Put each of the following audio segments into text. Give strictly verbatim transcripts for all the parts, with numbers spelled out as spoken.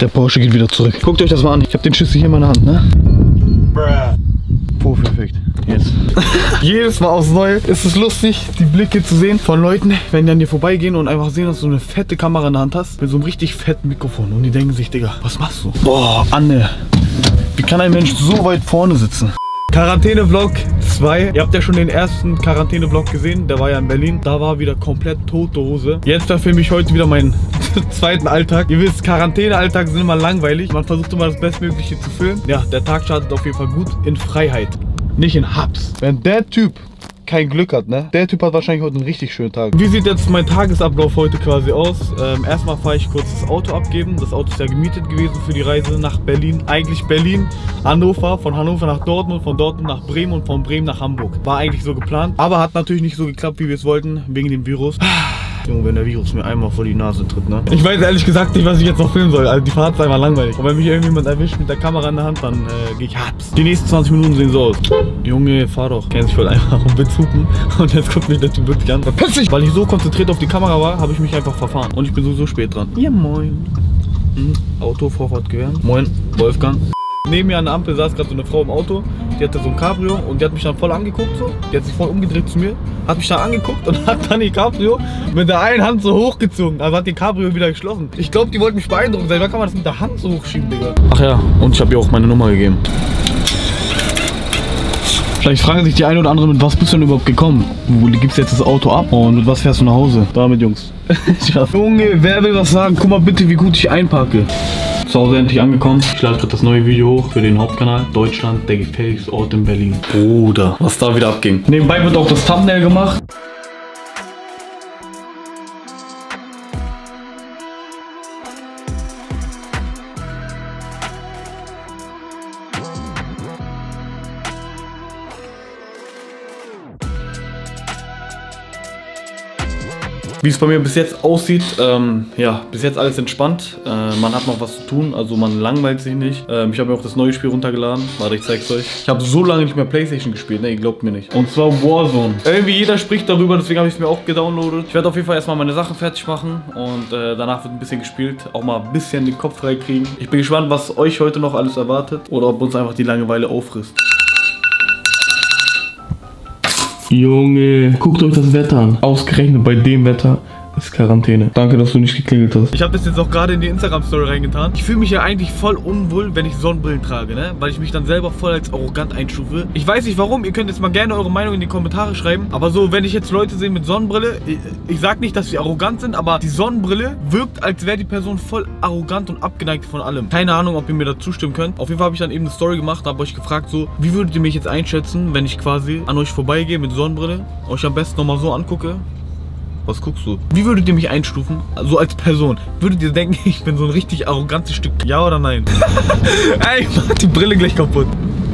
Der Porsche geht wieder zurück. Guckt euch das mal an. Ich habe den Schlüssel hier in meiner Hand, ne? Puh, perfekt. Jetzt. Jedes Mal aufs Neue ist es lustig, die Blicke zu sehen von Leuten, wenn die an dir vorbeigehen und einfach sehen, dass du eine fette Kamera in der Hand hast, mit so einem richtig fetten Mikrofon. Und die denken sich, Digga, was machst du? Boah, Anne, wie kann ein Mensch so weit vorne sitzen? Quarantäne-Vlog zwei. Ihr habt ja schon den ersten Quarantäne-Vlog gesehen, der war ja in Berlin. Da war wieder komplett tote Hose. Jetzt da filme ich heute wieder meinen zweiten Alltag. Ihr wisst, Quarantäne-Alltag sind immer langweilig. Man versucht immer das Bestmögliche zu filmen. Ja, der Tag startet auf jeden Fall gut in Freiheit. Nicht in Hubs. Wenn der Typ kein Glück hat, ne? Der Typ hat wahrscheinlich heute einen richtig schönen Tag. Wie sieht jetzt mein Tagesablauf heute quasi aus? Ähm, erstmal fahre ich kurz das Auto abgeben. Das Auto ist ja gemietet gewesen für die Reise nach Berlin. Eigentlich Berlin, Hannover, von Hannover nach Dortmund, von Dortmund nach Bremen und von Bremen nach Hamburg. War eigentlich so geplant, aber hat natürlich nicht so geklappt, wie wir es wollten, wegen dem Virus. Junge, wenn der Virus mir einmal vor die Nase tritt, ne? Ich weiß ehrlich gesagt nicht, was ich jetzt noch filmen soll. Also die Fahrt ist einfach langweilig. Und wenn mich irgendjemand erwischt mit der Kamera in der Hand, dann äh, gehe ich Haps. Die nächsten zwanzig Minuten sehen so aus. Junge, fahr doch. Kennst dich voll einfach und willst hupen. Und jetzt guckt mich der Typ wirklich an. Verpiss dich! Weil ich so konzentriert auf die Kamera war, habe ich mich einfach verfahren. Und ich bin sowieso spät dran. Ja, moin. Hm, Auto, Vorfahrt gewähren. Moin, Wolfgang. Neben mir an der Ampel saß gerade so eine Frau im Auto, die hatte so ein Cabrio und die hat mich dann voll angeguckt so. Die hat sich voll umgedreht zu mir, hat mich dann angeguckt und hat dann die Cabrio mit der einen Hand so hochgezogen. Also hat die Cabrio wieder geschlossen. Ich glaube, die wollten mich beeindrucken. Selber kann man das mit der Hand so hochschieben, Digga. Ach ja, und ich habe ihr auch meine Nummer gegeben. Vielleicht fragen sich die eine oder andere, mit was bist du denn überhaupt gekommen? Du gibst jetzt das Auto ab und mit was fährst du nach Hause? Damit, Jungs. Junge, wer will was sagen? Guck mal bitte, wie gut ich einparke. Zu Hause endlich angekommen. Ich lade gerade das neue Video hoch für den Hauptkanal. Deutschland, der gefährlichste Ort in Berlin. Bruder, was da wieder abging. Nebenbei wird auch das Thumbnail gemacht. Wie es bei mir bis jetzt aussieht, ähm, ja, bis jetzt alles entspannt. Äh, man hat noch was zu tun, also man langweilt sich nicht. Ähm, ich habe mir auch das neue Spiel runtergeladen. Warte, ich zeig's euch. Ich habe so lange nicht mehr PlayStation gespielt, ne, ihr glaubt mir nicht. Und zwar Warzone. Irgendwie jeder spricht darüber, deswegen habe ich es mir auch gedownloadet. Ich werde auf jeden Fall erstmal meine Sachen fertig machen und äh, danach wird ein bisschen gespielt. Auch mal ein bisschen den Kopf frei kriegen. Ich bin gespannt, was euch heute noch alles erwartet oder ob uns einfach die Langeweile auffrisst. Junge, guckt euch das Wetter an. Ausgerechnet bei dem Wetter ist Quarantäne. Danke, dass du nicht geklingelt hast. Ich habe das jetzt auch gerade in die Instagram-Story reingetan. Ich fühle mich ja eigentlich voll unwohl, wenn ich Sonnenbrillen trage, ne? Weil ich mich dann selber voll als arrogant einstufe. Ich weiß nicht warum, ihr könnt jetzt mal gerne eure Meinung in die Kommentare schreiben. Aber so, wenn ich jetzt Leute sehe mit Sonnenbrille, ich, ich sag nicht, dass sie arrogant sind, aber die Sonnenbrille wirkt, als wäre die Person voll arrogant und abgeneigt von allem. Keine Ahnung, ob ihr mir da zustimmen könnt. Auf jeden Fall habe ich dann eben eine Story gemacht, habe euch gefragt, so, wie würdet ihr mich jetzt einschätzen, wenn ich quasi an euch vorbeigehe mit Sonnenbrille, euch am besten nochmal so angucke? Was guckst du? Wie würdet ihr mich einstufen? So als Person. Würdet ihr denken, ich bin so ein richtig arrogantes Stück? Ja oder nein? Ey, mach die Brille gleich kaputt.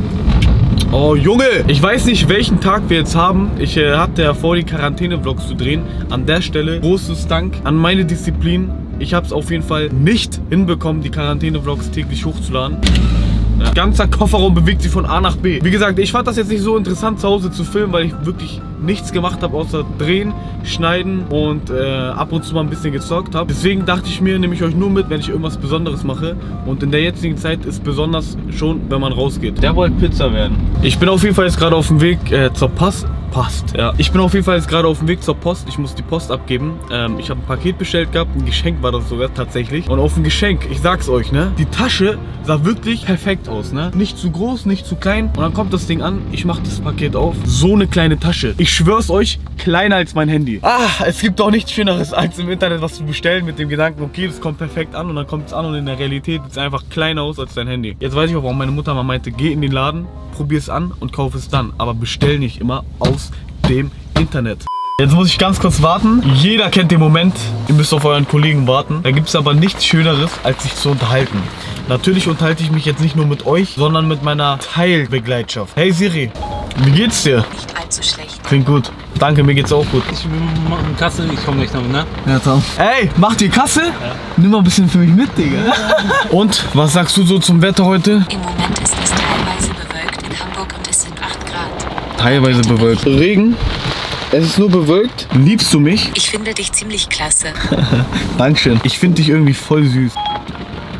Oh Junge, ich weiß nicht, welchen Tag wir jetzt haben. Ich äh, hatte ja vor, die Quarantäne-Vlogs zu drehen. An der Stelle großes Dank an meine Disziplin. Ich habe es auf jeden Fall nicht hinbekommen, die Quarantäne-Vlogs täglich hochzuladen. Ja. Ganzer Kofferraum bewegt sich von A nach B. Wie gesagt, ich fand das jetzt nicht so interessant zu Hause zu filmen, weil ich wirklich nichts gemacht habe, außer drehen, schneiden und äh, ab und zu mal ein bisschen gezockt habe. Deswegen dachte ich mir, nehme ich euch nur mit, wenn ich irgendwas Besonderes mache. Und in der jetzigen Zeit ist besonders schon, wenn man rausgeht. Der wollte Pizza werden. Ich bin auf jeden Fall jetzt gerade auf dem Weg äh, zur Pass. Passt, ja. Ich bin auf jeden Fall jetzt gerade auf dem Weg zur Post. Ich muss die Post abgeben. Ähm, ich habe ein Paket bestellt gehabt. Ein Geschenk war das sogar tatsächlich. Und auf dem Geschenk, ich sag's euch, ne? Die Tasche sah wirklich perfekt aus, ne? Nicht zu groß, nicht zu klein. Und dann kommt das Ding an. Ich mache das Paket auf. So eine kleine Tasche. Ich schwör's euch, kleiner als mein Handy. Ah, es gibt auch nichts Schöneres, als im Internet was zu bestellen mit dem Gedanken, okay, das kommt perfekt an. Und dann kommt es an und in der Realität sieht es einfach kleiner aus als dein Handy. Jetzt weiß ich auch, warum meine Mutter mal meinte, geh in den Laden, probier es an und kauf es dann. Aber bestell nicht immer aus dem Internet. Jetzt muss ich ganz kurz warten. Jeder kennt den Moment, ihr müsst auf euren Kollegen warten. Da gibt es aber nichts Schöneres, als sich zu unterhalten. Natürlich unterhalte ich mich jetzt nicht nur mit euch, sondern mit meiner Teilbegleitschaft. Hey Siri, wie geht's dir? Nicht allzu schlecht. Klingt gut. Danke, mir geht's auch gut. Ich mache eine Kasse, ich komme gleich noch, ne? Ja, Tom. Ey, macht ihr Kasse? Ja. Nimm mal ein bisschen für mich mit, Digga. Und, was sagst du so zum Wetter heute? Im Moment ist es teilweise bewölkt in Hamburg und es sind acht Grad. Teilweise bewölkt. Regen? Es ist nur bewölkt. Liebst du mich? Ich finde dich ziemlich klasse. Dankeschön. Ich finde dich irgendwie voll süß.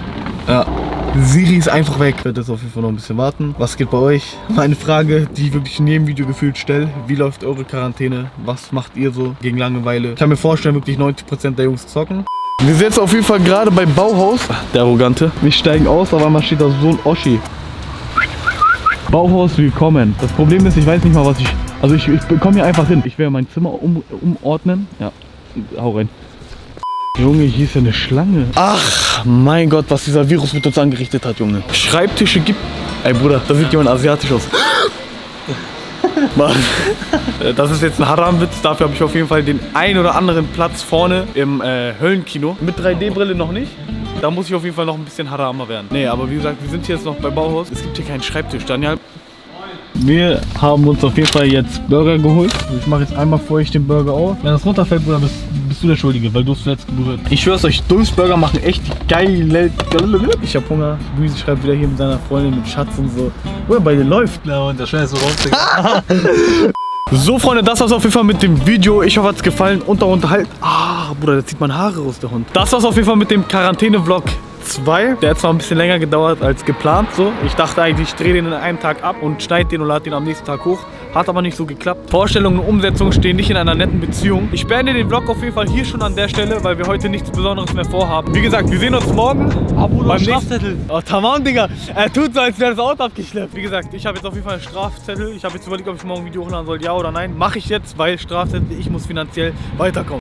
Ja. Siri ist einfach weg. Ich werde jetzt auf jeden Fall noch ein bisschen warten. Was geht bei euch? Meine Frage, die ich wirklich in jedem Video gefühlt stelle. Wie läuft eure Quarantäne? Was macht ihr so gegen Langeweile? Ich kann mir vorstellen, wirklich neunzig Prozent der Jungs zocken. Wir sind jetzt auf jeden Fall gerade beim Bauhaus. Der Arrogante. Wir steigen aus, aber einmal steht da so ein Oschi. Bauhaus, willkommen. Das Problem ist, ich weiß nicht mal, was ich... Also ich, ich komme hier einfach hin. Ich werde mein Zimmer um, umordnen. Ja, hau rein. Junge, hier ist ja eine Schlange. Ach, mein Gott, was dieser Virus mit uns angerichtet hat, Junge. Schreibtische gibt... Ey, Bruder, da sieht jemand asiatisch aus. Mann. Das ist jetzt ein Haram-Witz. Dafür habe ich auf jeden Fall den ein oder anderen Platz vorne im äh, Höllenkino. Mit drei D Brille noch nicht. Da muss ich auf jeden Fall noch ein bisschen haramer werden. Nee, aber wie gesagt, wir sind hier jetzt noch bei Bauhaus. Es gibt hier keinen Schreibtisch, Daniel. Wir haben uns auf jeden Fall jetzt Burger geholt. Ich mache jetzt einmal vor euch den Burger auf. Wenn das runterfällt, Bruder, bist, bist du der Schuldige, weil du es zuletzt berührt. Ich schwör's euch, Dulls Burger machen echt geile... Ich hab Hunger. Luisi schreibt wieder hier mit seiner Freundin, mit Schatz und so. Bruder, bei dir läuft. Ja, und der Schwein ist so raus. So, Freunde, das war's auf jeden Fall mit dem Video. Ich hoffe, hat's gefallen. Und da unterhalten. Ah, Bruder, da zieht man Haare raus, der Hund. Das war's auf jeden Fall mit dem Quarantäne-Vlog zwei. Der hat zwar ein bisschen länger gedauert als geplant. So, ich dachte eigentlich, ich drehe den in einem Tag ab und schneide den und lade den am nächsten Tag hoch. Hat aber nicht so geklappt. Vorstellungen und Umsetzung stehen nicht in einer netten Beziehung. Ich beende den Vlog auf jeden Fall hier schon an der Stelle, weil wir heute nichts Besonderes mehr vorhaben. Wie gesagt, wir sehen uns morgen. Abo beim Strafzettel. Oh, tamam, Digga. Er tut so, als wäre das Auto abgeschleppt. Wie gesagt, ich habe jetzt auf jeden Fall einen Strafzettel. Ich habe jetzt überlegt, ob ich morgen ein Video hochladen soll, ja oder nein. Mache ich jetzt, weil Strafzettel, ich muss finanziell weiterkommen.